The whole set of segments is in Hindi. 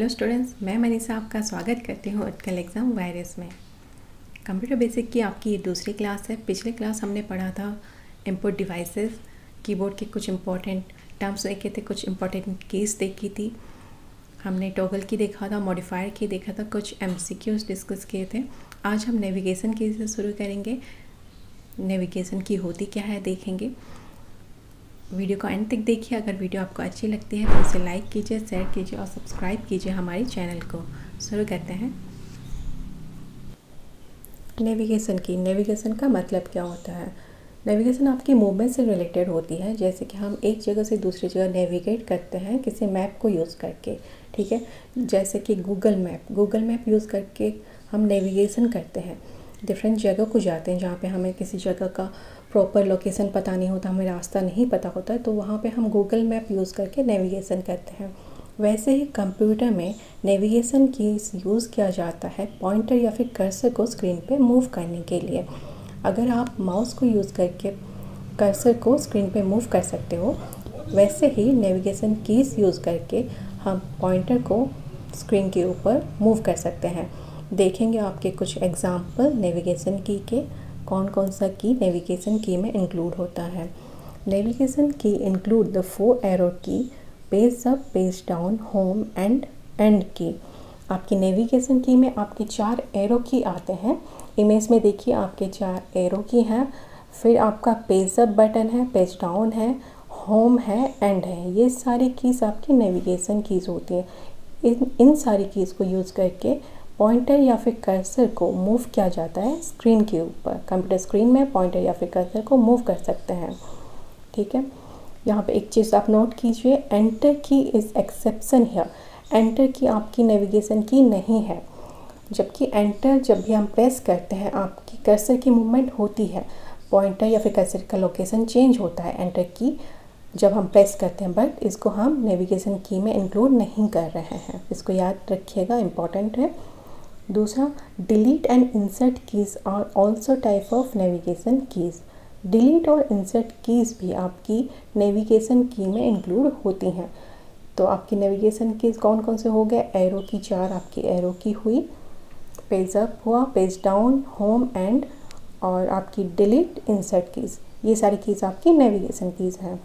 हेलो स्टूडेंट्स, मैं मनीषा आपका स्वागत करती हूँ उत्कल एग्ज़ाम वायरस में। कंप्यूटर बेसिक की आपकी ये दूसरी क्लास है। पिछले क्लास हमने पढ़ा था इनपुट डिवाइसेस, कीबोर्ड के कुछ इंपॉर्टेंट टर्म्स देखे थे, कुछ इंपॉर्टेंट कीज़ देखी थी। हमने टॉगल की देखा था, मॉडिफायर की देखा था, कुछ MCQs डिस्कस किए थे। आज हम नेविगेशन की से शुरू करेंगे। नेविगेशन की होती क्या है देखेंगे। वीडियो को एंड तक देखिए। अगर वीडियो आपको अच्छी लगती है तो इसे लाइक कीजिए, शेयर कीजिए और सब्सक्राइब कीजिए हमारे चैनल को। शुरू करते हैं। नेविगेशन की, नेविगेशन का मतलब क्या होता है? नेविगेशन आपकी मूवमेंट से रिलेटेड होती है। जैसे कि हम एक जगह से दूसरी जगह नेविगेट करते हैं किसी मैप को यूज़ करके, ठीक है। जैसे कि गूगल मैप यूज़ करके हम नेविगेशन करते हैं, डिफरेंट जगह को जाते हैं जहाँ पे हमें किसी जगह का प्रॉपर लोकेशन पता नहीं होता, हमें रास्ता नहीं पता होता है, तो वहाँ पे हम गूगल मैप यूज़ करके नेविगेशन करते हैं। वैसे ही कंप्यूटर में नेविगेशन की यूज़ किया जाता है पॉइंटर या फिर कर्सर को स्क्रीन पे मूव करने के लिए। अगर आप माउस को यूज़ करके कर्सर को स्क्रीन पे मूव कर सकते हो, वैसे ही नेविगेशन कीज़ यूज़ करके हम पॉइंटर को स्क्रीन के ऊपर मूव कर सकते हैं। देखेंगे आपके कुछ एग्जाम्पल नेविगेशन की के कौन कौन सा की नेविगेशन की में इंक्लूड होता है। Navigation key include the 4 arrow key, page up, page down, home and end key. आपकी नेविगेशन की में आपके 4 एरो की आते हैं। इमेज में देखिए आपके 4 एरो की हैं। फिर आपका पेज अप बटन है, पेज डाउन है, होम है, एंड है। ये सारी कीज़ आपकी नेविगेशन कीज़ होती हैं। इन सारी कीज़ को यूज़ करके पॉइंटर या फिर कर्सर को मूव किया जाता है स्क्रीन के ऊपर। कंप्यूटर स्क्रीन में पॉइंटर या फिर कर्सर को मूव कर सकते हैं, ठीक है। यहाँ पे एक चीज़ आप नोट कीजिए, एंटर की इज़ एक्सेप्शन हियर। एंटर की आपकी नेविगेशन की नहीं है, जबकि एंटर जब भी हम प्रेस करते हैं आपकी कर्सर की मूवमेंट होती है, पॉइंटर या फिर कर्सर का लोकेशन चेंज होता है एंटर की जब हम प्रेस करते हैं, बट इसको हम नेविगेशन की में इंक्लूड नहीं कर रहे हैं। इसको याद रखिएगा, इम्पॉर्टेंट है। दूसरा, delete and insert keys are also type of navigation keys. Delete और इंसर्ट कीज़ भी आपकी नेविगेशन की में इंक्लूड होती हैं। तो आपकी नेविगेशन कीज़ कौन कौन से हो गए? एरो की 4 आपकी एरो की हुई, पेज अप हुआ, पेज डाउन, होम, एंड, और आपकी डिलीट, इंसर्ट कीज़। ये सारी कीज़ आपकी नेविगेशन कीज़ हैं।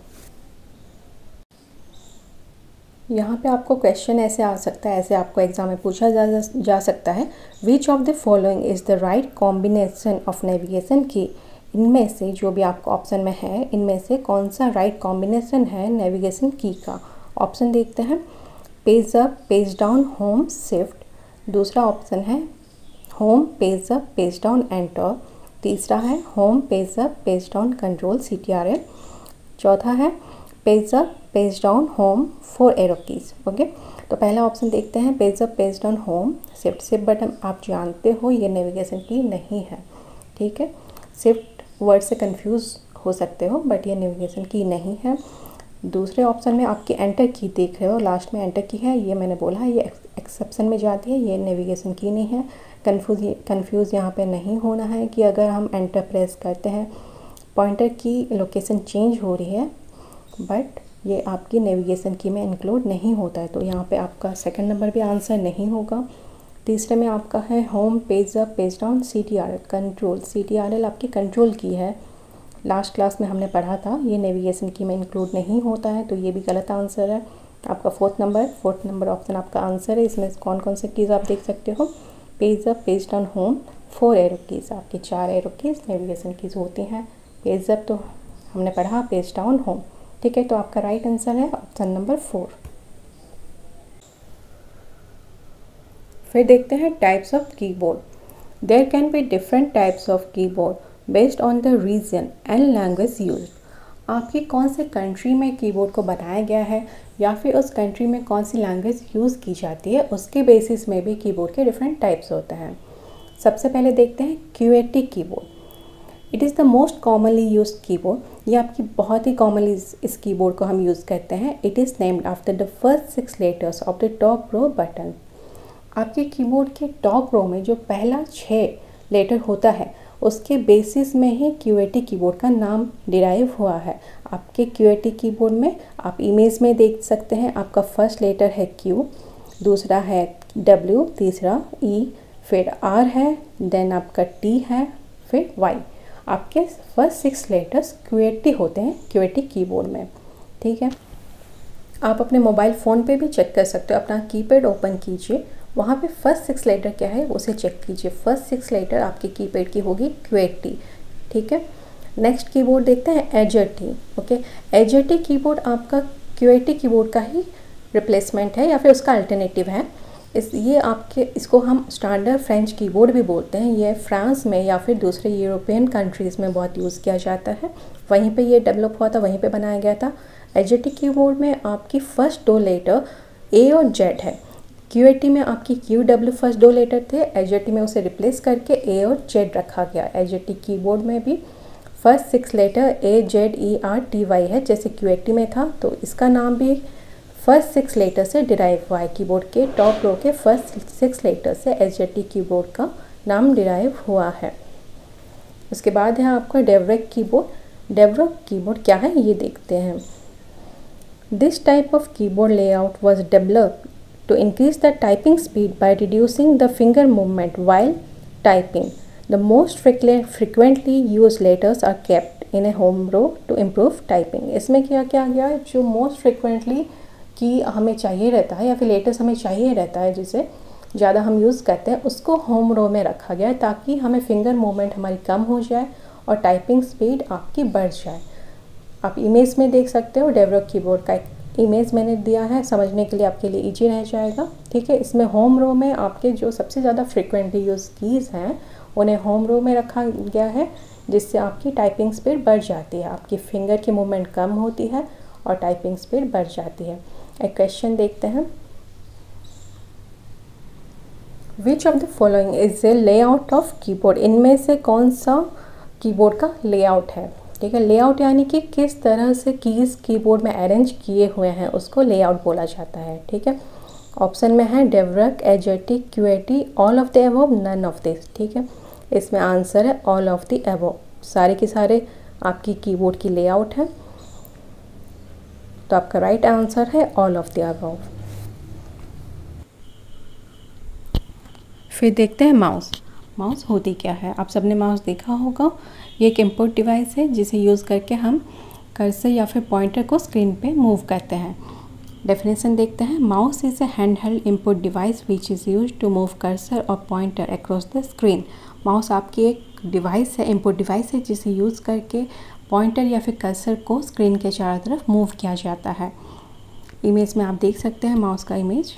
यहाँ पे आपको क्वेश्चन ऐसे आ सकता है, ऐसे आपको एग्जाम में पूछा जा सकता है, which of the following is the right combination of navigation key. इनमें से जो भी आपको ऑप्शन में है, इनमें से कौन सा राइट कॉम्बिनेशन है नेविगेशन की का। ऑप्शन देखते हैं, page up, page down, home, shift. दूसरा ऑप्शन है home, page up, page down, enter. तीसरा है home, page up, page down, control, CTRL। चौथा है page up, page down, home, 4 arrow keys. Okay, तो पहला ऑप्शन देखते हैं, page up, page down, home, shift button आप जानते हो ये नेविगेशन की नहीं है, ठीक है। शिफ्ट वर्ड से कंफ्यूज हो सकते हो, बट ये नेविगेशन की नहीं है। दूसरे ऑप्शन में आपकी एंटर की देख रहे हो, लास्ट में एंटर की है, ये मैंने बोला है ये एक्सेप्शन में जाती है, ये नेविगेशन की नहीं है। कन्फ्यूज़ यहाँ पे नहीं होना है कि अगर हम एंटर प्रेस करते हैं पॉइंटर की लोकेशन चेंज हो रही है, बट ये आपकी नेविगेशन की में इंक्लूड नहीं होता है, तो यहाँ पे आपका सेकंड नंबर भी आंसर नहीं होगा। तीसरे में आपका है home, page up, page down, CTRL, control. CTRL आपकी कंट्रोल की है, लास्ट क्लास में हमने पढ़ा था, ये नेविगेशन की में इंक्लूड नहीं होता है, तो ये भी गलत आंसर है। आपका फोर्थ नंबर ऑप्शन आपका आंसर है। इसमें कौन कौन से कीज़ आप देख सकते हो, page up, page down, home, 4 arrow keys. आपकी 4 एरो कीज़ नेविगेशन कीज़ होती हैं। पेज अप तो हमने पढ़ा, पेज डाउन, होम, ठीक है। तो आपका राइट आंसर है ऑप्शन नंबर 4। फिर देखते हैं types of keyboard. There can be different types of keyboard based on the region and language used. आपकी कौन से कंट्री में कीबोर्ड को बनाया गया है या फिर उस कंट्री में कौन सी लैंग्वेज यूज़ की जाती है, उसके बेसिस में भी कीबोर्ड के डिफरेंट टाइप्स होते हैं। सबसे पहले देखते हैं QWERTY keyboard. It is the most commonly use keyboard. ये आपकी बहुत ही कॉमनली इस कीबोर्ड को हम यूज़ करते हैं। It is named after the first 6 letters of the top row button. आपके कीबोर्ड के टॉप रो में जो पहला 6 लेटर होता है, उसके बेसिस में ही QWERTY कीबोर्ड का नाम डिराइव हुआ है। आपके QWERTY कीबोर्ड में आप इमेज में देख सकते हैं, आपका फर्स्ट लेटर है Q, दूसरा है W, तीसरा E, फिर R है, देन आपका T है, फिर Y। आपके फर्स्ट 6 लेटर्स QWERTY होते हैं QWERTY कीबोर्ड में, ठीक है। आप अपने मोबाइल फ़ोन पे भी चेक कर सकते हो, अपना कीपैड ओपन कीजिए, वहाँ पे फर्स्ट 6 लेटर क्या है उसे चेक कीजिए। फर्स्ट 6 लेटर आपके कीपैड की होगी QWERTY, ठीक है। नेक्स्ट कीबोर्ड देखते हैं AZERTY, ओके। AZERTY कीबोर्ड आपका QWERTY कीबोर्ड का ही रिप्लेसमेंट है या फिर उसका अल्टरनेटिव है। इसको हम स्टैंडर्ड फ्रेंच कीबोर्ड भी बोलते हैं। ये फ्रांस में या फिर दूसरे यूरोपियन कंट्रीज़ में बहुत यूज़ किया जाता है, वहीं पे ये डेवलप हुआ था, वहीं पे बनाया गया था। AZERTY कीबोर्ड में आपकी फर्स्ट 2 लेटर A और Z है। QWERTY में आपकी QW फर्स्ट 2 लेटर थे, AZERTY में उसे रिप्लेस करके A और Z रखा गया। AZERTY कीबोर्ड में भी फर्स्ट 6 लेटर AZERTY है, जैसे QWERTY में था, तो इसका नाम भी फर्स्ट 6 लेटर से डिराइव हुआ है। कीबोर्ड के टॉप रो के फर्स्ट 6 लेटर से AZERTY कीबोर्ड का नाम डिराइव हुआ है। उसके बाद है आपका DEVREC कीबोर्ड। DEVREC कीबोर्ड क्या है ये देखते हैं। This type of keyboard layout was developed to increase the typing speed by reducing the finger movement while typing. The most frequently used letters are kept in a home row to improve typing. इसमें क्या किया गया है, जो मोस्ट फ्रिक्वेंटली की हमें चाहिए रहता है या फिर लेटर्स हमें चाहिए रहता है जिसे ज़्यादा हम यूज़ करते हैं, उसको होम रो में रखा गया है ताकि हमें फिंगर मूवमेंट हमारी कम हो जाए और टाइपिंग स्पीड आपकी बढ़ जाए। आप इमेज में देख सकते हो, DEVREC कीबोर्ड का एक इमेज मैंने दिया है, समझने के लिए आपके लिए ईजी रह जाएगा, ठीक है। इसमें होम रो में आपके जो सबसे ज़्यादा फ्रिक्वेंटली यूज़ कीज़ हैं उन्हें होम रो में रखा गया है, जिससे आपकी टाइपिंग स्पीड बढ़ जाती है, आपकी फिंगर की मूवमेंट कम होती है और टाइपिंग स्पीड बढ़ जाती है। एक क्वेश्चन देखते हैं, which of the following is a layout of keyboard. इनमें से कौन सा कीबोर्ड का लेआउट है, ठीक है। लेआउट यानी कि किस तरह से कीज़ कीबोर्ड में अरेंज किए हुए हैं उसको लेआउट बोला जाता है, ठीक है। ऑप्शन में है DEVREC, AZERTY, QWERTY, all of the above, none of this, ठीक है। इसमें आंसर है ऑल ऑफ द अबव, सारे के सारे आपकी कीबोर्ड की लेआउट है, तो आपका राइट आंसर है ऑल ऑफ द अबव। फिर देखते हैं माउस। माउस होती क्या है, आप सबने माउस देखा होगा। ये एक इनपुट डिवाइस है जिसे यूज़ करके हम कर्सर या फिर पॉइंटर को स्क्रीन पे मूव करते हैं। डेफिनेशन देखते हैं, mouse is a hand held input device which is use to move cursor और pointer across the screen. Mouse आपकी एक डिवाइस है, इनपुट डिवाइस है, जिसे यूज़ करके पॉइंटर या फिर कर्सर को स्क्रीन के चारों तरफ मूव किया जाता है। इमेज में आप देख सकते हैं माउस का इमेज,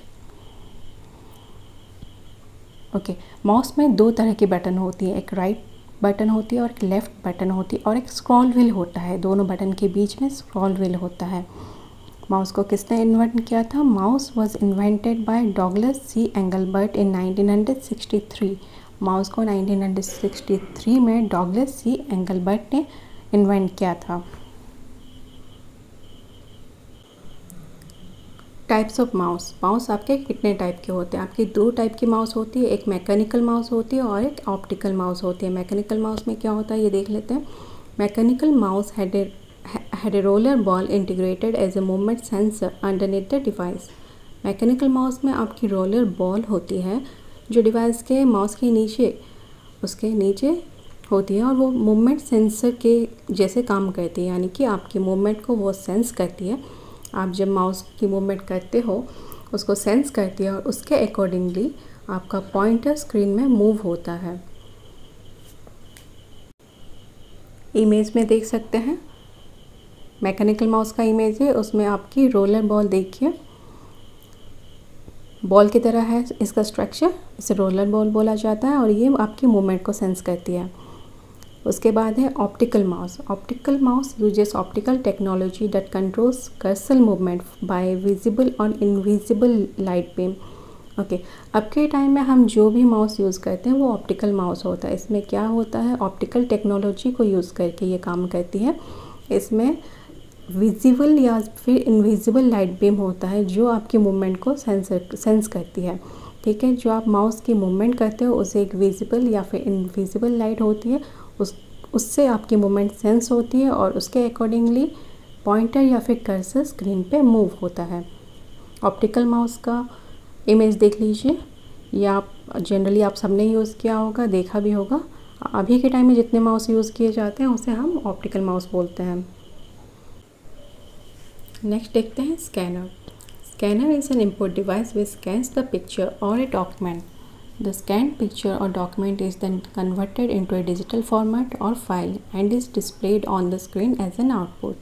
ओके। माउस में 2 तरह की बटन होती है, एक राइट बटन होती है और एक लेफ़्ट बटन होती है, और एक स्क्रॉल व्हील होता है, दोनों बटन के बीच में स्क्रॉल व्हील होता है। माउस को किसने इन्वेंट किया था? Mouse was invented by Douglas C Engelbart in 1963। Mouse को 1963 में डॉगलस सी एंगलबर्ट ने इन्वेंट किया था। Types of mouse. माउस आपके कितने टाइप के होते हैं? आपकी 2 टाइप की माउस होती है, एक मैकेनिकल माउस होती है और एक ऑप्टिकल माउस होती है। मैकेनिकल माउस में क्या होता है ये देख लेते हैं। Mechanical mouse had a roller ball integrated as a movement sensor underneath the device. Mechanical mouse में आपकी रोलर बॉल होती है जो डिवाइस के माउस के नीचे, उसके नीचे होती है, और वो मूवमेंट सेंसर के जैसे काम करती है, यानी कि आपकी मूवमेंट को वो सेंस करती है। आप जब माउस की मूवमेंट करते हो उसको सेंस करती है और उसके अकॉर्डिंगली आपका पॉइंटर स्क्रीन में मूव होता है। इमेज में देख सकते हैं, मैकेनिकल माउस का इमेज है, उसमें आपकी रोलर बॉल देखिए, बॉल की तरह है इसका स्ट्रक्चर, इसे रोलर बॉल बोला जाता है और ये आपकी मूवमेंट को सेंस करती है। उसके बाद है optical mouse. Optical mouse uses optical technology that controls cursor movement by visible और इनविजिबल लाइट बीम। ओके, अब के टाइम में हम जो भी माउस यूज़ करते हैं वो ऑप्टिकल माउस होता है। इसमें क्या होता है, ऑप्टिकल टेक्नोलॉजी को यूज़ करके ये काम करती है। इसमें विजिबल या फिर इनविजिबल लाइट बीम होता है जो आपकी मूवमेंट को सेंस करती है, ठीक है। जो आप माउस की मूवमेंट करते हो उसे एक विजिबल या फिर इनविजिबल लाइट होती है, उससे आपकी मूवमेंट सेंस होती है और उसके अकॉर्डिंगली पॉइंटर या फिर कर्सर स्क्रीन पे मूव होता है। ऑप्टिकल माउस का इमेज देख लीजिए, ये आप जनरली आप सबने यूज़ किया होगा, देखा भी होगा। अभी के टाइम में जितने माउस यूज़ किए जाते हैं उसे हम ऑप्टिकल माउस बोलते हैं। नेक्स्ट देखते हैं scanner. Scanner is an input device which scans the picture और a document. The scanned picture or document is then converted into a digital format or file and is displayed on the screen as an output.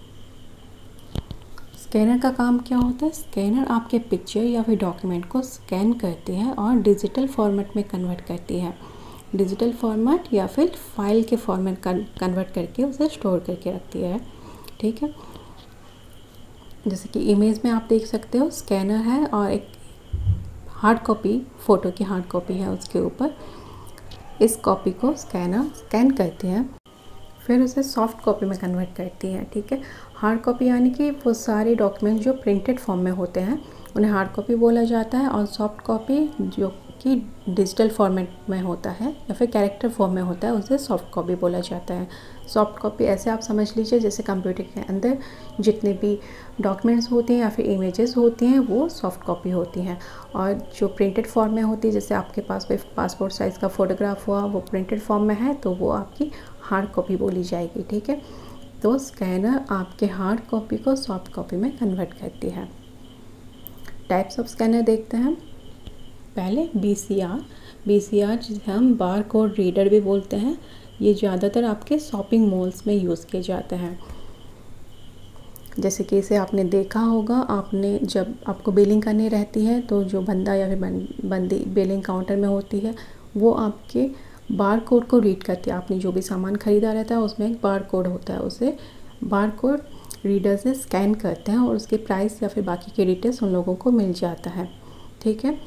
Scanner का काम क्या होता है? स्कैनर आपके पिक्चर या फिर डॉक्यूमेंट को स्कैन करती है और डिजिटल फॉर्मेट में कन्वर्ट करती है। डिजिटल फॉर्मेट या फिर फाइल के फॉर्मेट कन्वर्ट करके उसे स्टोर करके रखती है। ठीक है, जैसे कि इमेज में आप देख सकते हो स्कैनर है और एक हार्ड कॉपी, फ़ोटो की हार्ड कॉपी है उसके ऊपर। इस कॉपी को स्कैनर स्कैन करती है, फिर उसे सॉफ्ट कॉपी में कन्वर्ट करती है। ठीक है, हार्ड कॉपी यानी कि वो सारे डॉक्यूमेंट जो प्रिंटेड फॉर्म में होते हैं उन्हें हार्ड कॉपी बोला जाता है, और सॉफ्ट कॉपी जो कि डिजिटल फॉर्मेट में होता है या फिर कैरेक्टर फॉर्म में होता है उसे सॉफ्ट कॉपी बोला जाता है। सॉफ्ट कॉपी ऐसे आप समझ लीजिए जैसे कंप्यूटर के अंदर जितने भी डॉक्यूमेंट्स होते हैं या फिर इमेजेस होती हैं वो सॉफ्ट कॉपी होती हैं, और जो प्रिंटेड फॉर्म में होती है, जैसे आपके पास कोई पासपोर्ट साइज़ का फ़ोटोग्राफ हुआ वो प्रिंटेड फॉर्म में है तो वो आपकी हार्ड कॉपी बोली जाएगी। ठीक है, तो स्कैनर आपके हार्ड कॉपी को सॉफ्ट कॉपी में कन्वर्ट करती है। टाइप्स ऑफ स्कैनर देखते हैं। पहले BCR जिसे हम बार कोड रीडर भी बोलते हैं, ये ज़्यादातर आपके शॉपिंग मॉल्स में यूज़ किए जाते हैं। जैसे कि इसे आपने देखा होगा, आपने जब आपको बिलिंग करनी रहती है तो जो बंदा या फिर बंदी बिलिंग काउंटर में होती है वो आपके बार कोड को रीड करती है। आपने जो भी सामान ख़रीदा रहता है उसमें एक बार कोड होता है, उसे बार कोड रीडर से स्कैन करते हैं और उसके प्राइस या फिर बाकी के डिटेल्स उन लोगों को मिल जाता है। ठीक है,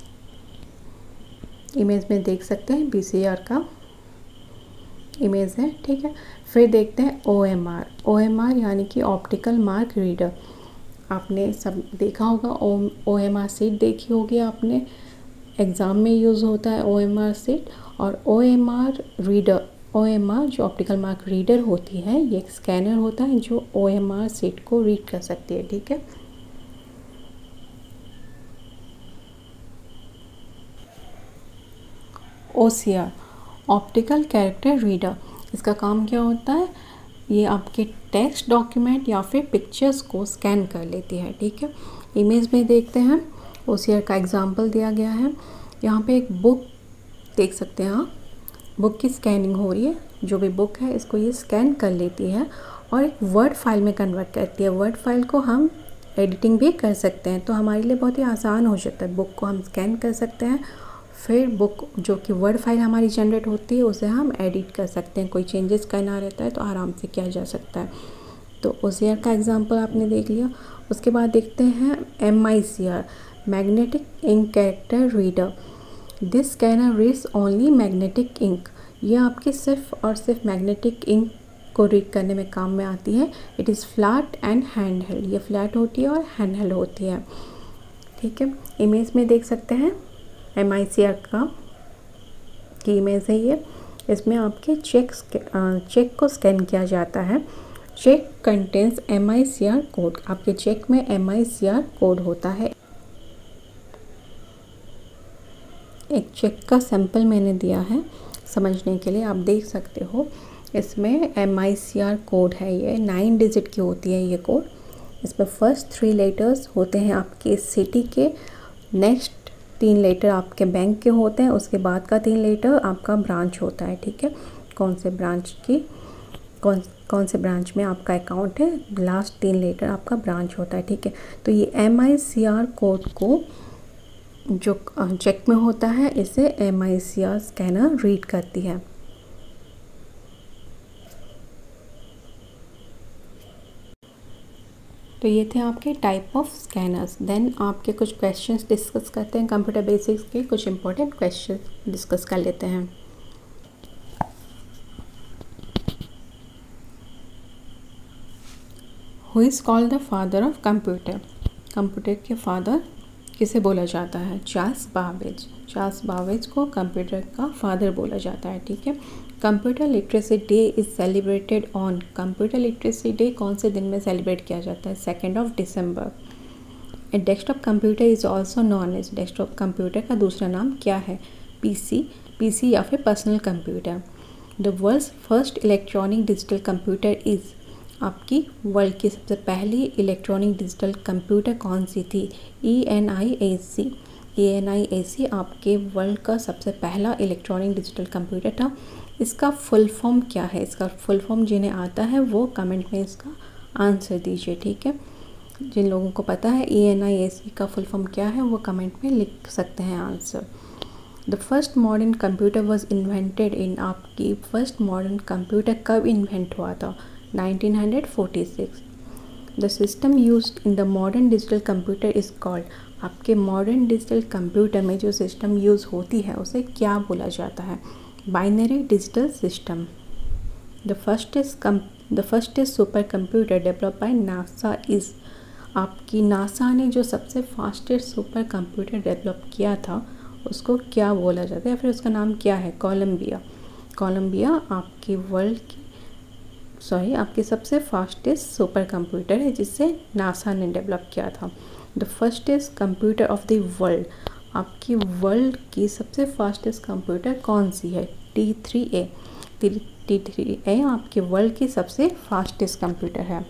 इमेज में देख सकते हैं BCR का इमेज है। ठीक है, फिर देखते हैं OMR यानी कि ऑप्टिकल मार्क रीडर। आपने सब देखा होगा, OMR सीट देखी होगी आपने, एग्ज़ाम में यूज़ होता है OMR सीट। और OMR जो ऑप्टिकल मार्क रीडर होती है ये एक स्कैनर होता है जो OMR सीट को रीड कर सकती है। ठीक है, OCR ऑप्टिकल कैरेक्टर रीडर, इसका काम क्या होता है? ये आपके टेक्स्ट डॉक्यूमेंट या फिर पिक्चर्स को स्कैन कर लेती है। ठीक है, इमेज में देखते हैं, OCR का एग्जांपल दिया गया है। यहाँ पे एक बुक देख सकते हैं आप, बुक की स्कैनिंग हो रही है। जो भी बुक है इसको ये स्कैन कर लेती है और एक वर्ड फाइल में कन्वर्ट करती है। वर्ड फाइल को हम एडिटिंग भी कर सकते हैं, तो हमारे लिए बहुत ही आसान हो जाता है। बुक को हम स्कैन कर सकते हैं, फिर बुक जो कि वर्ड फाइल हमारी जनरेट होती है उसे हम एडिट कर सकते हैं। कोई चेंजेस करना रहता है तो आराम से किया जा सकता है। तो OCR का एग्जांपल आपने देख लिया। उसके बाद देखते हैं MICR magnetic ink character reader. This scanner reads only magnetic ink. ये आपके सिर्फ और सिर्फ मैग्नेटिक इंक को रीड करने में काम में आती है। It is flat and hand held, ये फ्लैट होती है और हैंड हेल्ड होती है। ठीक है, इमेज में देख सकते हैं MICR का की इमेज है ये। इसमें आपके चेक को स्कैन किया जाता है। चेक कंटेंस MICR कोड, आपके चेक में MICR कोड होता है। एक चेक का सैंपल मैंने दिया है समझने के लिए, आप देख सकते हो। इसमें MICR कोड है, ये 9 डिजिट की होती है ये कोड। इसमें फर्स्ट 3 लेटर्स होते हैं आपके सिटी के, नेक्स्ट 3 लेटर आपके बैंक के होते हैं, उसके बाद का 3 लेटर आपका ब्रांच होता है। ठीक है, कौन से ब्रांच में आपका अकाउंट है, लास्ट 3 लेटर आपका ब्रांच होता है। ठीक है, तो ये MICR कोड को जो चेक में होता है इसे MICR स्कैनर रीड करती है। तो ये थे आपके टाइप ऑफ स्कैनर्स। देन आपके कुछ क्वेश्चंस डिस्कस करते हैं, कंप्यूटर बेसिक्स के कुछ इंपॉर्टेंट क्वेश्चंस डिस्कस कर लेते हैं। Who is called the father of computer? Computer के फादर किसे बोला जाता है? चार्ल्स बाबेज को कंप्यूटर का फादर बोला जाता है। ठीक है, computer literacy day is celebrated on. Computer literacy day कौन से दिन में सेलिब्रेट किया जाता है? 2 दिसंबर। A desktop computer is also known as, desktop computer का दूसरा नाम क्या है? पीसी या फिर personal computer. The world's first electronic digital computer is, आपकी वर्ल्ड की सबसे पहली इलेक्ट्रॉनिक डिजिटल कंप्यूटर कौन सी थी? ENIAC। ENIAC आपके वर्ल्ड का सबसे पहला इलेक्ट्रॉनिक डिजिटल कंप्यूटर था। इसका फुल फॉर्म क्या है? इसका फुल फॉर्म जिन्हें आता है वो कमेंट में इसका आंसर दीजिए, ठीक है। जिन लोगों को पता है ENIAC का फुल फॉर्म क्या है वो कमेंट में लिख सकते हैं answer. The first modern computer was invented in, आपकी फर्स्ट मॉडर्न कंप्यूटर कब इन्वेंट हुआ था? 1946। The system used in the modern digital computer is called, आपके मॉडर्न डिजिटल कंप्यूटर में जो सिस्टम यूज़ होती है उसे क्या बोला जाता है? Binary digital system. The firstest super computer develop by NASA is, आपकी नासा ने जो सबसे फास्टेस्ट सुपर कंप्यूटर डेवलप किया था उसको क्या बोला जाता है या फिर उसका नाम क्या है? कोलंबिया आपकी आपके सबसे फास्टेस्ट सुपर कंप्यूटर है जिसे नासा ने डेवलप किया था। The firstest computer of the world, आपकी वर्ल्ड की सबसे फास्टेस्ट कंप्यूटर कौन सी है? T3A। T3A आपके वर्ल्ड की सबसे फास्टेस्ट कंप्यूटर है।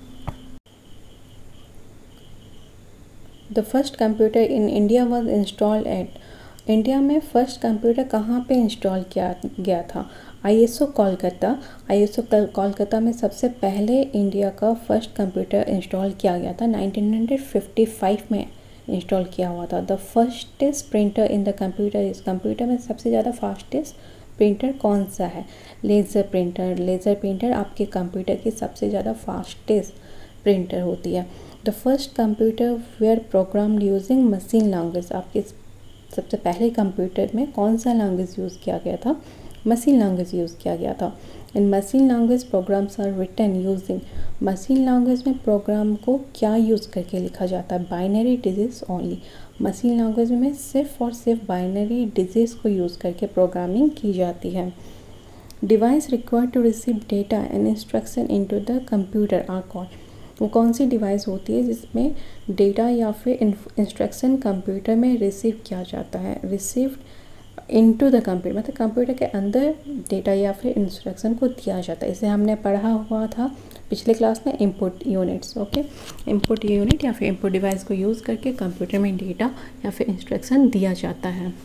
The first computer in India was installed at, India में फर्स्ट कंप्यूटर कहाँ पे इंस्टॉल किया गया था? ISO कोलकाता में सबसे पहले इंडिया का फर्स्ट कंप्यूटर इंस्टॉल किया गया था। 1955 में इंस्टॉल किया हुआ था। The firstest printer in the computer is, computer में सबसे ज़्यादा फास्टेस्ट प्रिंटर कौन सा है? लेज़र प्रिंटर आपके कंप्यूटर की सबसे ज़्यादा फास्टेस्ट प्रिंटर होती है। The first computer were programmed using machine language, आपके सबसे पहले कंप्यूटर में कौन सा लैंग्वेज यूज़ किया गया था? मशीन लैंग्वेज यूज़ किया गया था। In machine language programs are written using, machine language में प्रोग्राम को क्या यूज़ करके लिखा जाता है? Binary digits only, machine language में सिर्फ और सिर्फ बाइनरी डिजिट्स को यूज़ करके प्रोग्रामिंग की जाती है। Device required to receive data and instruction into the computer are called, वो कौन सी डिवाइस होती है जिसमें डेटा या फिर इंस्ट्रक्शन कंप्यूटर में रिसीव किया जाता है? रिसीव्ड इनटू द कंप्यूटर, मतलब कंप्यूटर के अंदर डेटा या फिर इंस्ट्रक्शन को दिया जाता है। इसे हमने पढ़ा हुआ था पिछले क्लास में, input units. Okay, input unit या फिर इनपुट डिवाइस को यूज़ करके कंप्यूटर में डेटा या फिर इंस्ट्रक्शन दिया जाता है।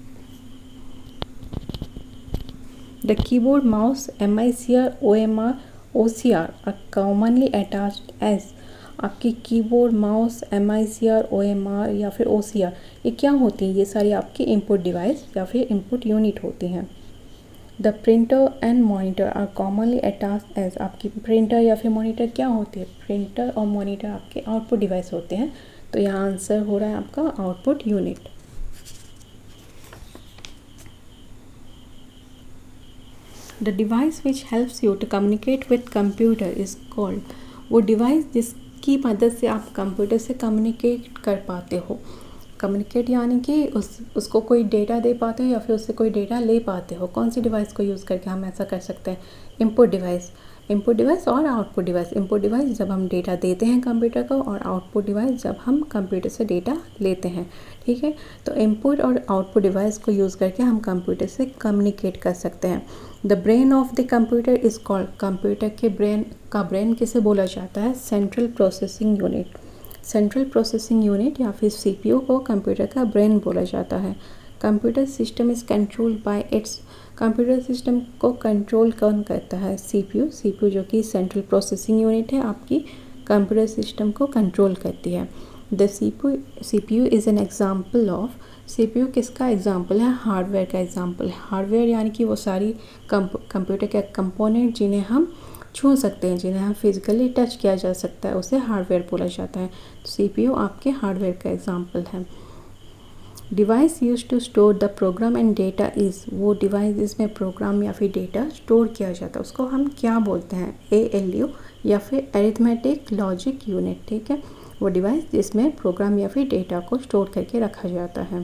The keyboard, mouse, MICR, OMR, OCR are commonly attached as, आपकी कीबोर्ड, माउस, MICR, OMR या फिर OCR ये क्या होती हैं? ये सारी आपकी इनपुट डिवाइस या फिर इनपुट यूनिट होती हैं। The printer and monitor are commonly attached as, आपकी प्रिंटर या फिर मॉनिटर क्या होती है? प्रिंटर और मॉनिटर आपके आउटपुट डिवाइस होते हैं। तो यहाँ आंसर हो रहा है आपका output unit. The device which helps you to communicate with computer is called, वो डिवाइस जिसकी मदद से आप कंप्यूटर से कम्युनिकेट कर पाते हो। कम्युनिकेट यानी कि उसको कोई डेटा दे पाते हो या फिर उससे कोई डेटा ले पाते हो। कौन सी डिवाइस को यूज़ करके हम ऐसा कर सकते हैं? इनपुट डिवाइस और आउटपुट डिवाइस। इनपुट डिवाइस जब हम डेटा देते हैं कंप्यूटर को, और आउटपुट डिवाइस जब हम कंप्यूटर से डेटा लेते हैं। ठीक है, तो इनपुट और आउटपुट डिवाइस को यूज़ करके हम कंप्यूटर से कम्युनिकेट कर सकते हैं। The brain of the computer is called, computer के ब्रेन किसे बोला जाता है? Central processing unit. Central processing unit या फिर CPU को कंप्यूटर का ब्रेन बोला जाता है। Computer system is controlled by its, computer system को कंट्रोल कौन करता है? CPU जो कि सेंट्रल प्रोसेसिंग यूनिट है आपकी कंप्यूटर सिस्टम को कंट्रोल करती है। The CPU is an example of, CPU किसका एग्जाम्पल है? हार्डवेयर का एग्जाम्पल है। हार्डवेयर यानी कि वो सारी कंप्यूटर के कंपोनेंट जिन्हें हम छू सकते हैं, जिन्हें हम फिजिकली टच किया जा सकता है, उसे हार्डवेयर बोला जाता है। तो CPU आपके हार्डवेयर का एग्जाम्पल है। Device use to store the program and data is, वो डिवाइस जिसमें प्रोग्राम या फिर डेटा स्टोर किया जाता है उसको हम क्या बोलते हैं? ALU या फिर अरिथमेटिक लॉजिक यूनिट। ठीक है, वो डिवाइस जिसमें प्रोग्राम या फिर डेटा को स्टोर करके रखा जाता है।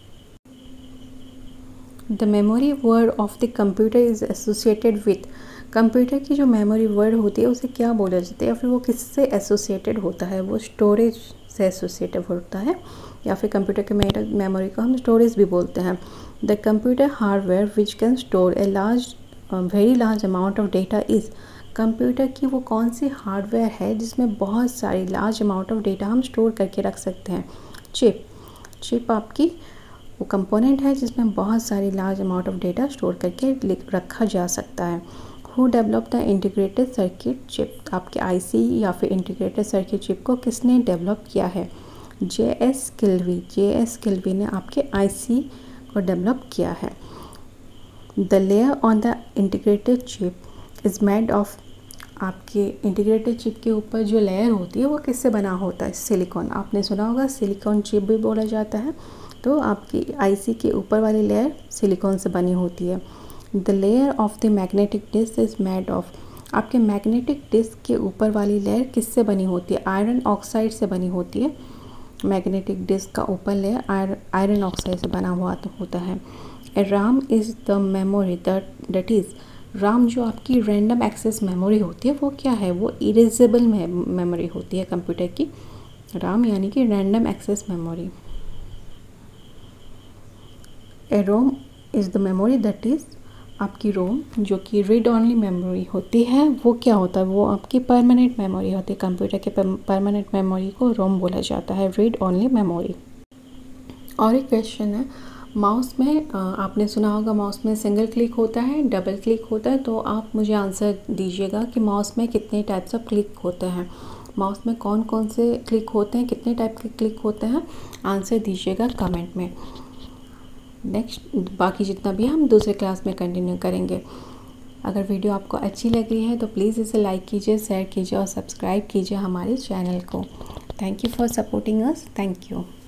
The memory word of the computer is associated with, computer की जो मेमोरी वर्ड होती है उसे क्या बोला जाता है, या फिर वो किससे एसोसिएटेड होता है? वो स्टोरेज से एसोसिएटेड होता है, या फिर कंप्यूटर के मेमोरी को हम स्टोरेज भी बोलते हैं। The computer hardware which can store a very large amount of data is, computer की वो कौन सी हार्डवेयर है जिसमें बहुत सारी लार्ज अमाउंट ऑफ डेटा हम स्टोर करके रख सकते हैं? चिप आपकी वो कंपोनेंट है जिसमें बहुत सारी large amount of data store करके रखा जा सकता है। Who develop the integrated circuit chip, आपके आईसी या फिर इंटीग्रेटेड सर्किट चिप को किसने डेवलप किया है? जे.एस. किल्वी ने आपके आईसी को डेवलप किया है। The layer on the integrated chip is made of, आपके इंटीग्रेटेड चिप के ऊपर जो लेयर होती है वो किससे बना होता है? सिलिकॉन। आपने सुना होगा सिलिकॉन चिप भी बोला जाता है। तो आपकी आईसी के ऊपर वाली लेयर सिलिकॉन से बनी होती है। The layer of the magnetic disk is made of, आपके मैग्नेटिक डिस्क के ऊपर वाली लेयर किससे बनी होती है? आयरन ऑक्साइड से बनी होती है। मैग्नेटिक डिस्क का ऊपर लेयर आयरन ऑक्साइड से बना हुआ होता है। A RAM is the memory that is, RAM जो आपकी रैंडम एक्सेस मेमोरी होती है वो क्या है? वो इरेजेबल मेमोरी होती है कंप्यूटर की। राम यानी कि random access memory. A ROM is the memory that is, आपकी रोम जो कि रीड ओनली मेमोरी होती है वो क्या होता है? वो आपकी परमानेंट मेमोरी होती है। कंप्यूटर के परमानेंट मेमोरी को रोम बोला जाता है, रीड ओनली मेमोरी। और एक क्वेश्चन है, माउस में आपने सुना होगा माउस में सिंगल क्लिक होता है, डबल क्लिक होता है, तो आप मुझे आंसर दीजिएगा कि माउस में कितने टाइप्स ऑफ क्लिक होते हैं? माउस में कौन कौन से क्लिक होते हैं, कितने टाइप के क्लिक होते हैं? आंसर दीजिएगा कमेंट में। नेक्स्ट बाकी जितना भी हम दूसरे क्लास में कंटिन्यू करेंगे। अगर वीडियो आपको अच्छी लग रही है तो प्लीज़ इसे लाइक कीजिए, शेयर कीजिए और सब्सक्राइब कीजिए हमारे चैनल को। Thank you for supporting us. Thank you.